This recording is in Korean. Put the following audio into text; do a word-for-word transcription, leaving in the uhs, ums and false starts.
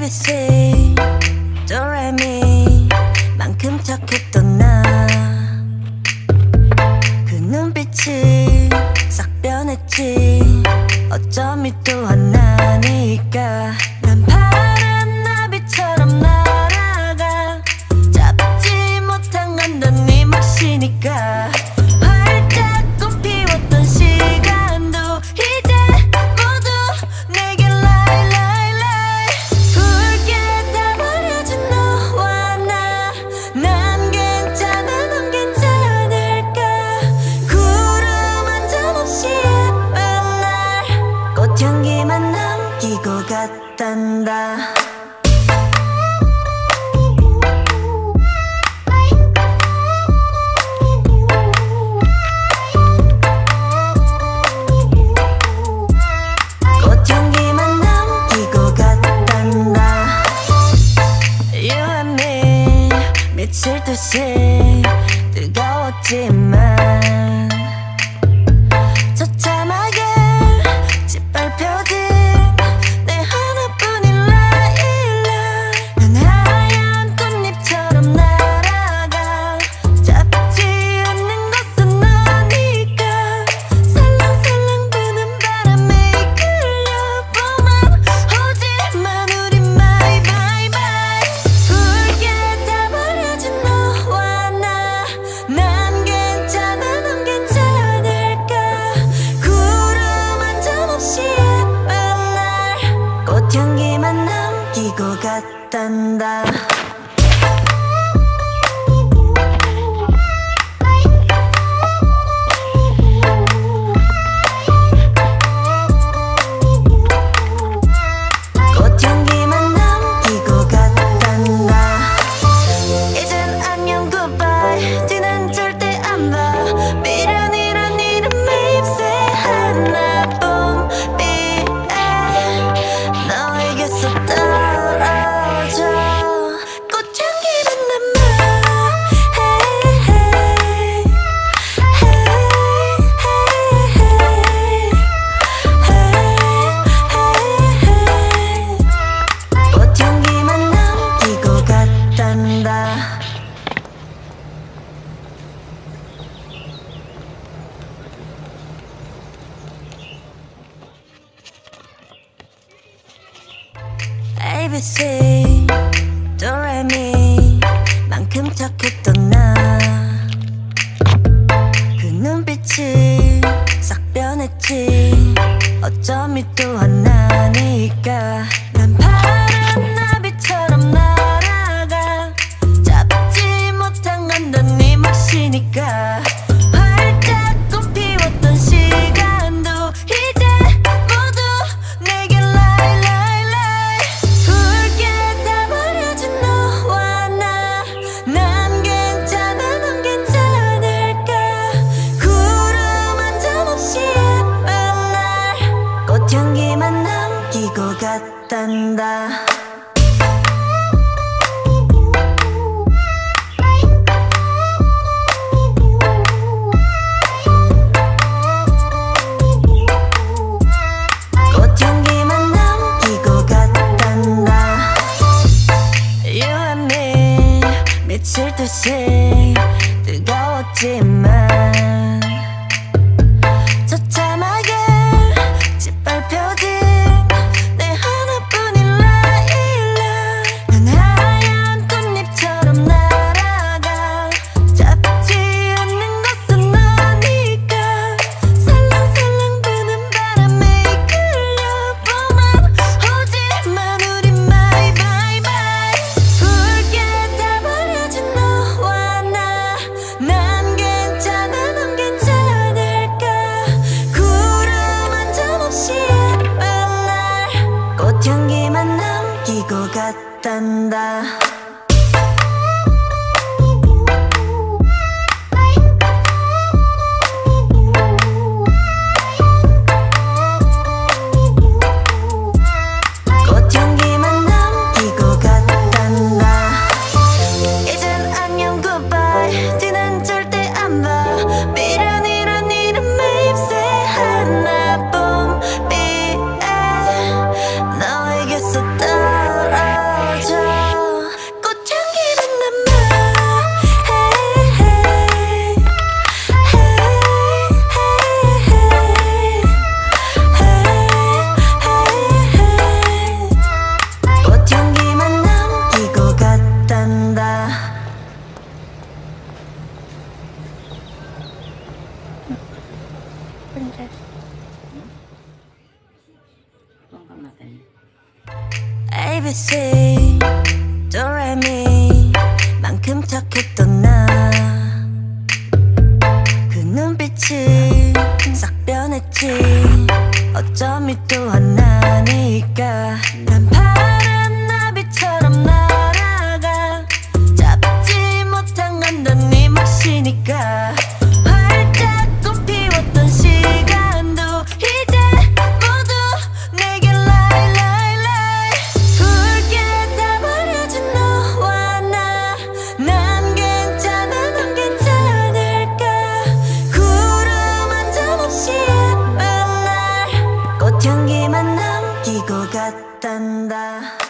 에이비씨 도레미 만큼 착했던 나 그 눈빛이 싹 변했지. 어쩜 이 또한 나니까 난 파란 나비처럼 날아가. 잡지 못한 건 넌 네 몫이니까. 활짝 꽃피웠던 시간도 이제 모두 내게 lie lie lie. 붉게 다 버려진 너와 나. 난 괜찮아 넌 괜찮을까. 구름 한 점 없이 예쁜 날 꽃향기만 남기고 갔단다. 꽃향기만 남기고 갔단다. You and me 미칠 듯이 뜨거웠지만 처참하게 짓밟혀진 내 하나뿐인 라일락. 난 하얀 꽃잎처럼 날아가. 잡지 않는 것은 너니까. 살랑살랑 부는 바람에 이끌려보만 오지만 우린 bye bye bye. 붉게 다 버려진 너와 나. 난 괜찮아 넌 괜찮을까. 구름 한 점 없이 예쁜 날 꽃향기만 남기고 갔단다. 꽃향기만 남기고 갔단다. 이젠 안녕 goodbye. 뒤는 절대 안 봐. 미련이란 이름에 입새 하나 봄비에 너에게서 떨어져. 꽃향기만 남아. Hey, hey, hey, hey, hey. 꽃향기만 남기고 갔단다. 에이비씨 도레미 만큼 착했던 나. 그 눈빛이 싹 변했지. 어쩜 이 또한 나니까. 난 파란 나비처럼 날아가. 잡지 못한 건 넌 네 몫이니까. 활짝 꽃피웠던 시간도 이제 모두 내게 lie lie lie. 붉게 다 버려진 너와 나. 난 괜찮아 넌 괜찮을까. 구름 한 점 없이 예쁜 날 꽃향기만 남기고 갔단다. 꽃향기만 남기고 갔단다. You and me 미칠 듯이 뜨거웠지만 처참하게 짓밟혀진 내 하나뿐인 라일락. 난 하얀 꽃잎처럼 날아가. 잡지 않는 것은 너니까. 살랑살랑 부는 바람에 이끌려보만 오지만 우린 bye bye bye. 붉게 다 버려진 너와 나. 난 괜찮아 넌 괜찮을까. 구름 한 점 없이 예쁜 날 꽃향기만 남기고 갔단다. 꽃향기만 남기고 갔단다. 이젠 안녕 goodbye. 뒤는 절대 안 봐. 미련이란 이름에 입새 하나 봄비에 너에게서 떨어져. 에이비씨 도레미 만큼 착했던 나 그 눈빛이 싹 변했지 어쩜 이 또한 나니까 난 파란 나비처럼 날아가 잡지 못한 건 넌 네 몫이니까 활짝 꽃피웠던 시간도 이제 모두 내게 lie lie lie 붉게 다 버려진 너와 나 난 괜찮아 넌 괜찮을까 구름 한 점 없이 예쁜 날 꽃향기만 남기고 갔단다.